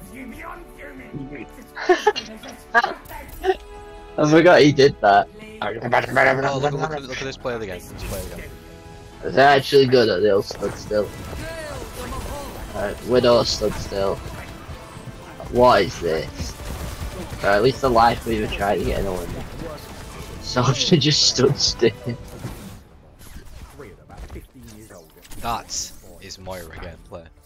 I forgot he did that. Oh, look at this player again. They're actually good at the stood still. Alright, Widow stood still. What is this? At least the life we were trying to get in a win. So she just stood still. That is Moira gameplay.